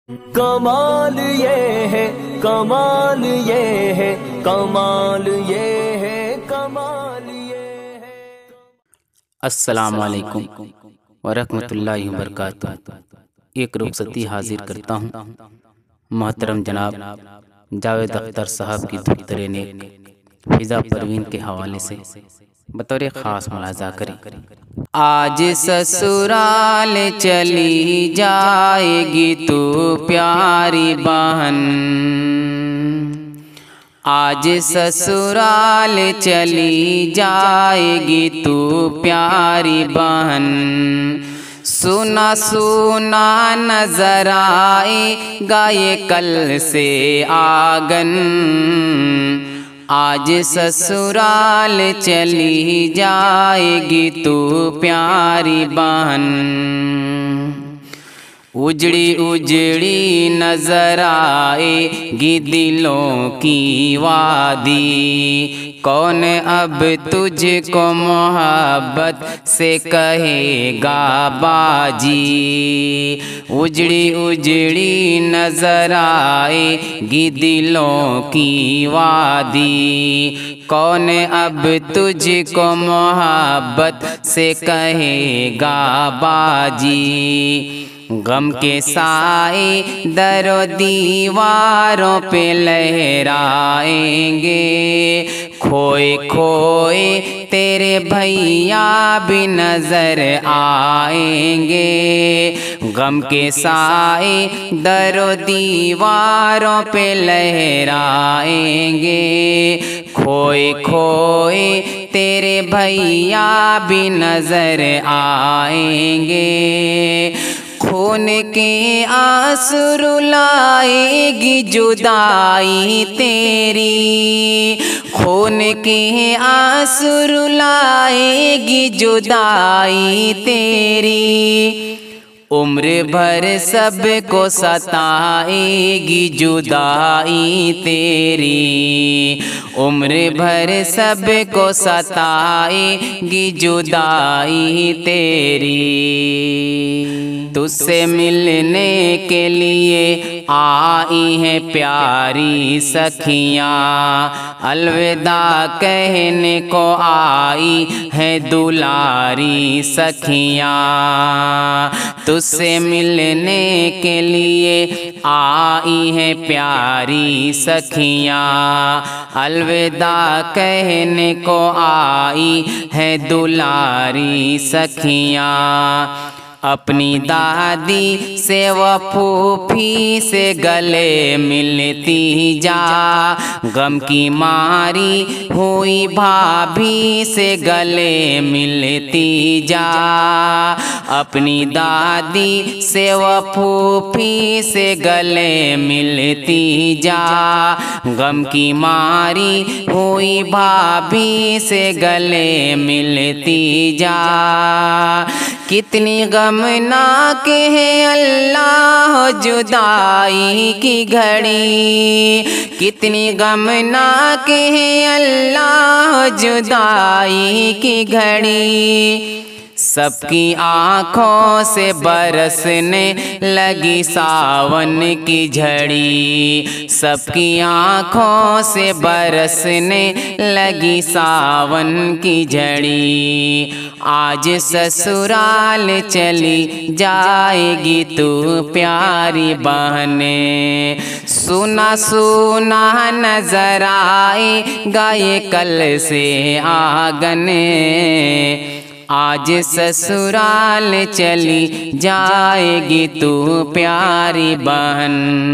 कमाल ये है, कमाल ये है, कमाल ये है, कमाल ये है। अस्सलामु अलैकुम वरहमतुल्लाहि वबरकातुहू। एक रुखसती हाजिर करता हूँ मोहतरम जनाब जावेद अख्तर साहब की धुतरे नेक फिजा परवीन के हवाले से बतौर ख़ास मुलाजा करें। आज ससुराल चली जाएगी तू प्यारी बहन, आज ससुराल चली जाएगी तू प्यारी बहन। सुना सुना नजर आएगा ये कल से आंगन, आज ससुराल चली जाएगी तू प्यारी बहन। उजड़ी उजड़ी नजर आएगी दिलों की वादी, कौन अब तुझको मोहब्बत से कहेगा बाजी। उजड़ी उजड़ी नजर आएगी दिलों की वादी, कौन अब तुझको मोहब्बत से कहेगा बाजी। गम के साए दरो दीवारों पे लहराएंगे, खोए खोए तेरे भैया भी नजर आएंगे। गम के साए दरो दीवारों पे लहराएंगे, खोए खोए तेरे भैया भी नजर आएंगे। खून के आंसू रुलाएगी जुदाई तेरी, खून के आंसू रुलाएगी जुदाई तेरी। उम्र भर सबको सताएगी जुदाई तेरी, उम्र भर सबको सताएगी जुदाई तेरी। तुझसे मिलने के लिए आई हैं प्यारी सखियाँ, अलविदा कहने को आई हैं दुलारी सखियाँ। तुझसे मिलने के लिए आई हैं प्यारी सखियाँ, अलविदा कहने को आई हैं दुलारी सखियाँ। अपनी दादी से व फूफी से गले मिलती जा, गम की मारी हुई भाभी से गले मिलती जा। अपनी दादी से व फूफी से गले मिलती जा, गम की मारी हुई भाभी से गले मिलती जा। कितनी गमनाक है अल्लाह जुदाई की घड़ी, कितनी गमनाक है अल्लाह जुदाई की घड़ी। सबकी आँखों से बरसने लगी सावन की झड़ी, सबकी आँखों से बरसने लगी सावन की झड़ी। आज ससुराल चली जाएगी तू प्यारी बहने, सुना सुना नजर आएगा ये कल से आंगन, आज ससुराल चली जाएगी तू प्यारी बहन।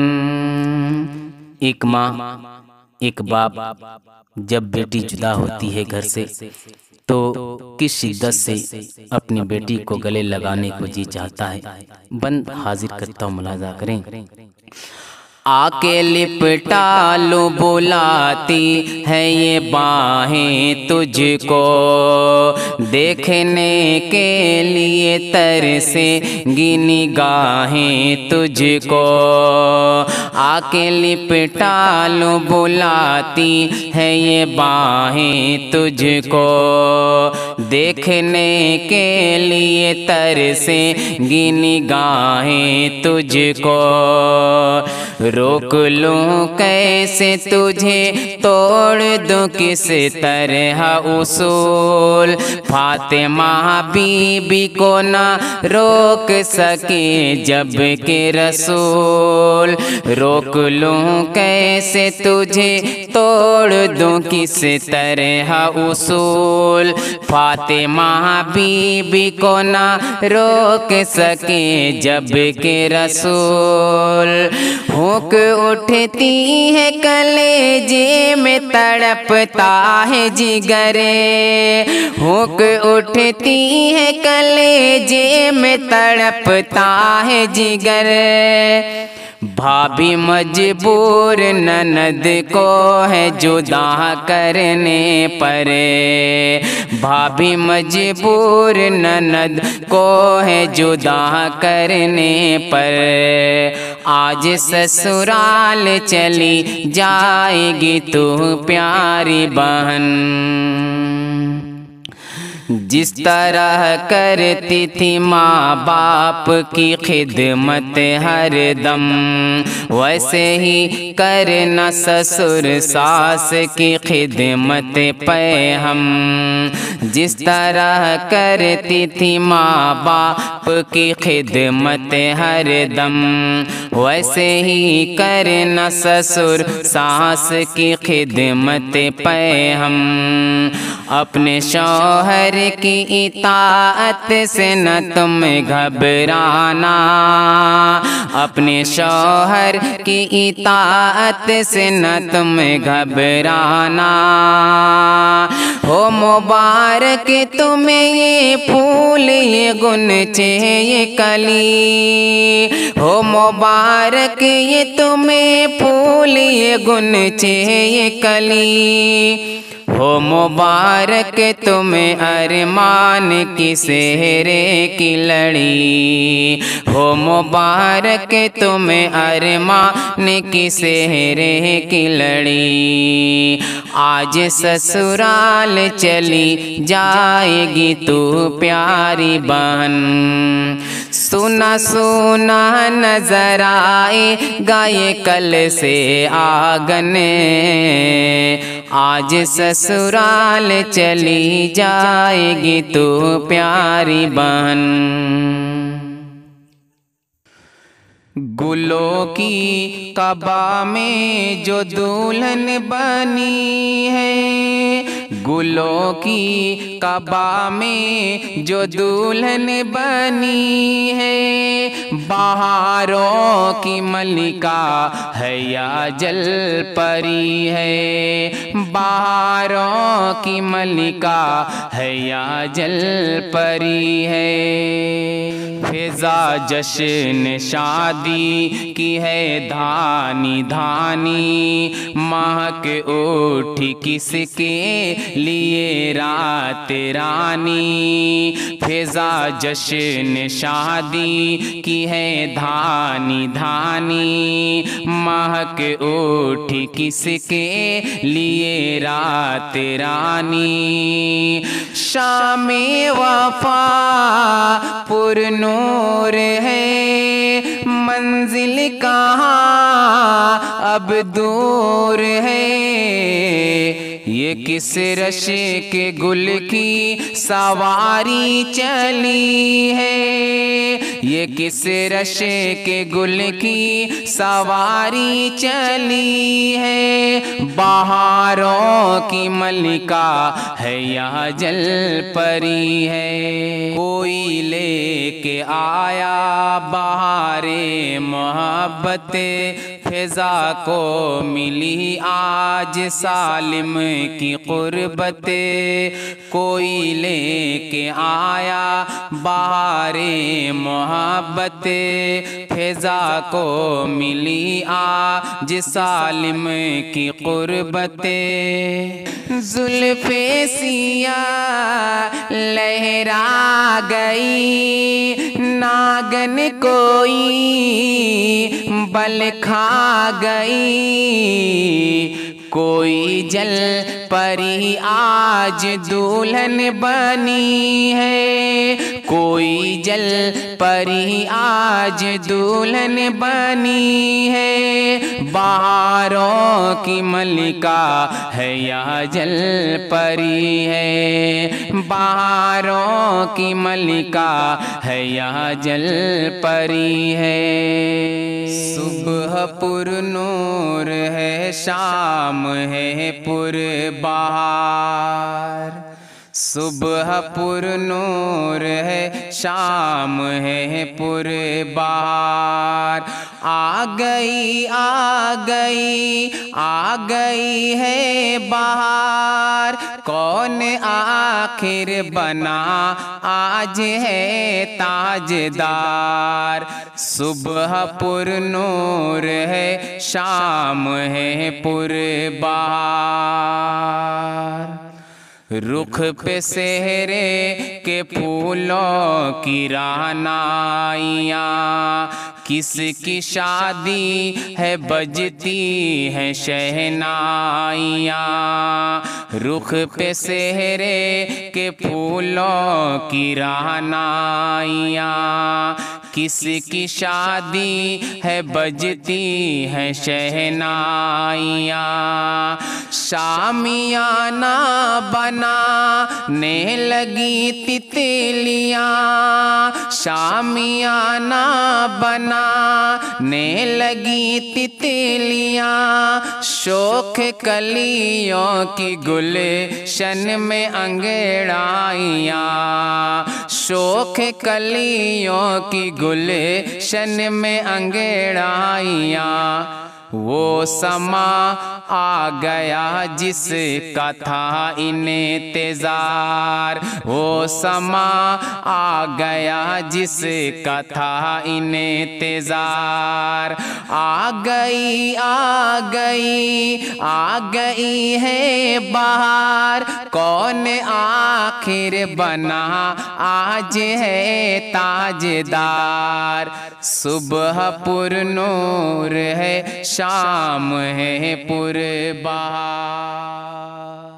एक माँ एक बाप जब बेटी जुदा होती है घर से तो किस शिद्दत से अपनी बेटी को गले लगाने को जी चाहता है। बंद हाजिर करता हूँ, मुलाजा करें। आके लिपटा लो बुलाती है ये बाहें तुझको, देखने के लिए तरसेंगी निगाहें तुझको। आके लिपटा लो बुलाती है ये बाहें तुझको, देखने के लिए तरसेंगी निगाहें तुझको। रोक लूं कैसे तुझे, तोड़ दूं किस तरह उसूल, फातिमा बीबी को ना रोक सके जब के रसूल। रोक लूं कैसे तुझे, तोड़ दूं किस तरह उसूल, फातिमा बीबी को ना रोक सके जब के रसूल। हुक उठती है कलेजे में, तड़पता है जिगरे, हुक उठती है कलेजे में, तड़पता है जिगर। भाभी मजबूर ननद को है जुदा करने पर, भाभी मजबूर ननद को है जुदा करने पर। आज ससुराल चली जाएगी तू प्यारी बहन, जिस तरह करती थी माँ बाप की खिदमत हर दम, वैसे ही करना ससुर सास की खिदमत पे हम। जिस तरह करती थी माँ बाप की खिदमत हर दम, वैसे ही करना ससुर सास की खिदमत पे हम। अपने शौहर की इताअत से न तुम घबराना, अपने शौहर की इताअत से न तुम घबराना। हो मुबारक तुम्हें ये फूल ये गुनचे ये कली, हो मुबारक ये तुम्हें फूल ये गुनचे ये कली। हो मुबारक तुम्हें अरमान की सेहरे की लड़ी, हो मुबारक तुम्हें अरमान की सेहरे की लड़ी। आज ससुराल चली जाएगी तू प्यारी बहन, सुना सुना नजर आएगा ये कल से आंगन। आज ससुराल चली जाएगी तू प्यारी बहन। गुलों की कबा में जो दुल्हन बनी है, गुलों की कबा में जो दुल्हन बनी है, बहारों की मलिका है या जल परी है, बहारों की मलिका है या जल परी है। फिजा जश्न शादी की है धानी धानी, महक उठी किसके लिए रात रानी। फिजा जश्न शादी की है धानी धानी, महक उठी किसके लिए रात रानी। शामे वफा पुरनूर है, मंजिल कहाँ अब दूर है। ये किस रश के गुल की सवारी चली है, ये किस रश के गुल की सवारी चली है। बहारों की मलिका है या जल परी है, कोई लेके आया बहारे मोहब्बत फिजा को मिली आज सालिम की कुर्बते, कोई लेके आया बहारे मोहब्बते। फिजा को मिली आज सालिम की कुर्बते, जुल्फे सिया लहरा गई, नागन कोई बल खा गई। कोई जल परी आज दुल्हन बनी है, कोई जल परी आज दुल्हन बनी है। बहारों की मलिका है या जल परी है, बहारों की मलिका है या जल परी है। सुबह पुर नूर है, शाम है पुर बहार। सुबह पुर नूर है, शाम है पुर बहार। आ गई आ गई आ गई है बहार, कौन आखिर बना आज है ताजदार। सुबह पुर नूर है, शाम है पुर बहार। रुख पे सेहरे के फूलों की रानाइयाँ, किसकी शादी है बजती है शहनाइयाँ। रुख पे सेहरे के फूलों की रानाइयाँ, किसकी शादी है बजती है शहनाइयाँ। शामियाना बनाने लगी तितलियाँ, शामियाना बनाने लगी तितलियाँ। शोख कलियों की गुलशन में अंगड़ाइयाँ, शोख कलियों की गुलशन में अंगड़ाइयाँ। वो समा आ गया जिसका था इंतजार, वो समा आ गया जिसका था इंतजार। आ गई आ गई आ गई है बहार, कौन आखिर बना आज है ताजदार। सुबह पुर नूर है, शाम है पुर बहार।